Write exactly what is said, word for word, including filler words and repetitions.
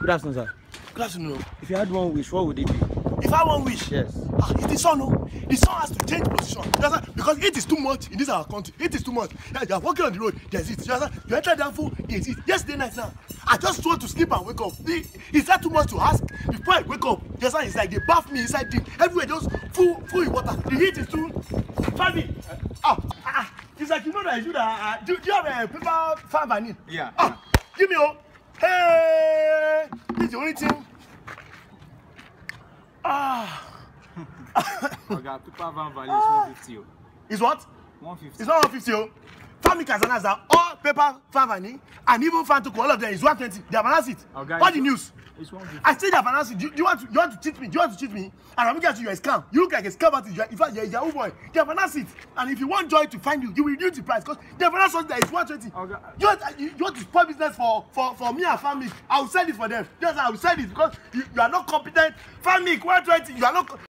Good afternoon, sir. Good afternoon. If you had one wish, what would it be? If I want wish? Yes. Ah, it's the sun, no? The sun has to change position. Because it is too much in this our country. It is too much. Yeah, you are walking on the road, there's it. You enter down full, there's it. Yesterday night now, I just want to sleep and wake up. Is that too much to ask? Before I wake up, yes, it's like they bath me inside thing. Everywhere just full, full in water. The heat is too. Fanny! Ah, ah, it's like you know that you that. Uh, do, do you have a paper fan vanilla? Yeah. Ah, give me oh. Hey! This is the only thing. Ah. Okay, paper van value is one fifty. Is what? one fifty. It's not one fifty. Oh. Family Kazanas are all paper fan vanilla and even fan to all of them is one twenty. They have announced it. Okay, what the news? It's one fifty. I say they have announced it. Do you, do you want to you want to cheat me? Do you want to cheat me? And I'm looking at you, you're a scam. You look like a scam artist. In fact, you're a Yahoo boy. They have announced it. And if you want Joy to find you, you will reduce the price because they have announced something that is one twenty. Okay. You want, you, you want to spoil business for, for, for me and family. I will sell it for them. Yes, I will sell it because you, you are not competent. Family, one twenty. You are not